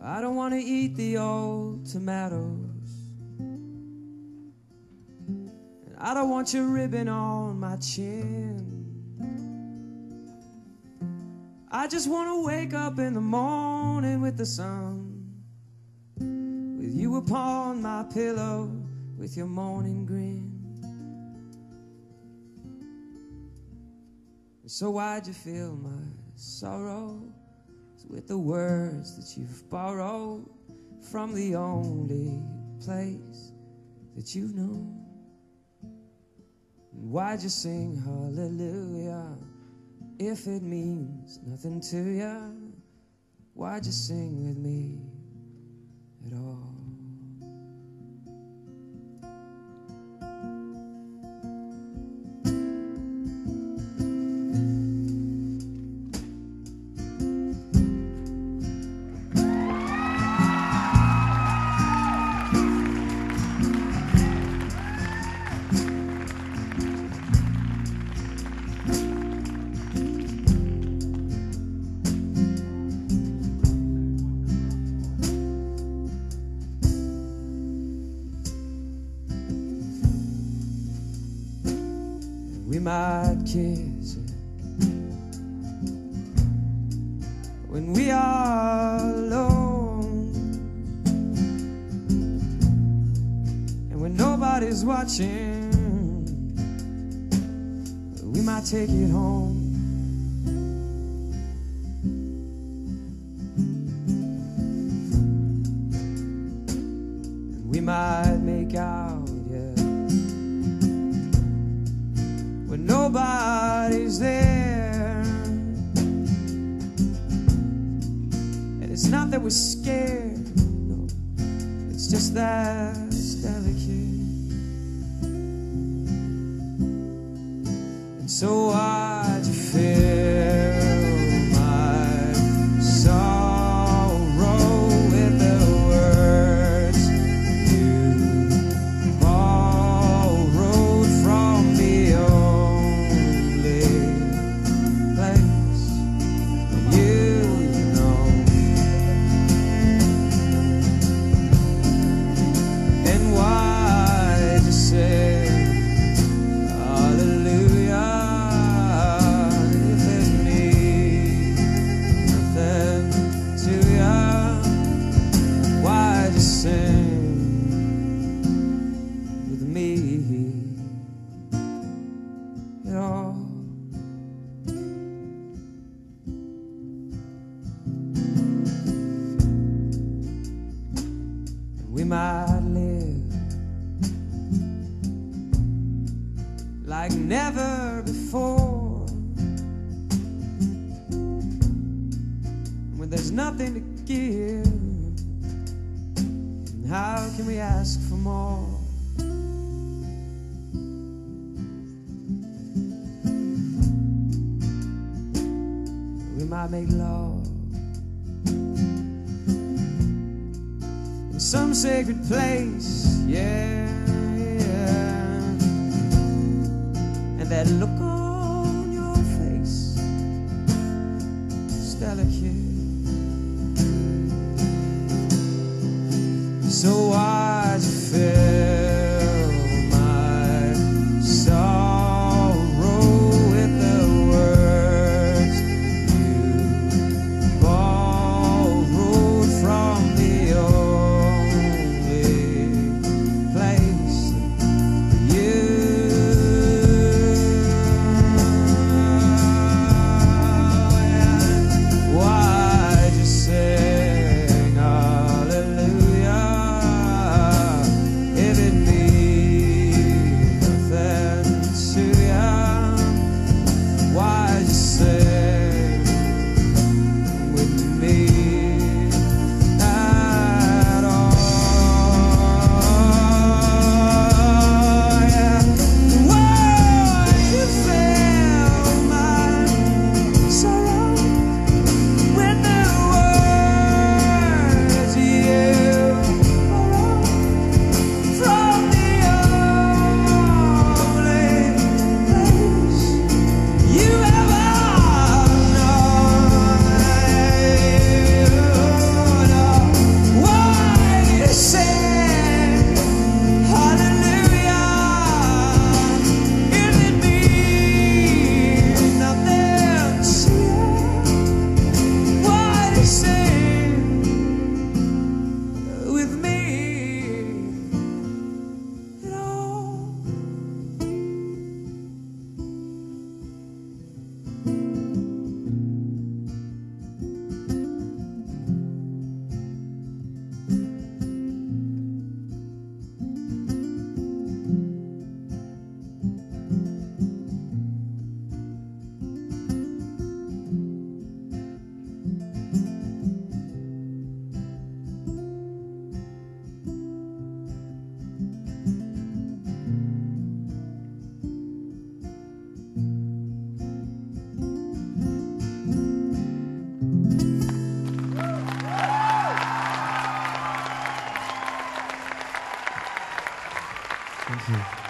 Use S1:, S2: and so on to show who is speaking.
S1: I don't want to eat the old tomatoes, and I don't want your ribbon on my chin. I just want to wake up in the morning with the sun, with you upon my pillow, with your morning grin. And so why'd you fill my sorrow with the words that you've borrowed from the only place that you've known? And why'd you sing hallelujah if it means nothing to you? Why'd you sing with me at all? We might kiss it when we are alone, and when nobody's watching, we might take it home. And we might make out, yeah, when nobody's there. And it's not that we're scared, no, it's just that it's delicate. And so why'd you fill my sorrow with the words you borrowed from the only place you know? And why'd you say hallelujah if it means nothing to you? Why'd you sing with me at all? And we might live like never before, when there's nothing to give, and how can we ask for more? We might make love in some sacred place, yeah, yeah. And that look on your face, Stella kid. So why'd you fill my sorrow with the words you borrowed from the only place you? Why'd you sing hallelujah if it sing with me at all. Thank you.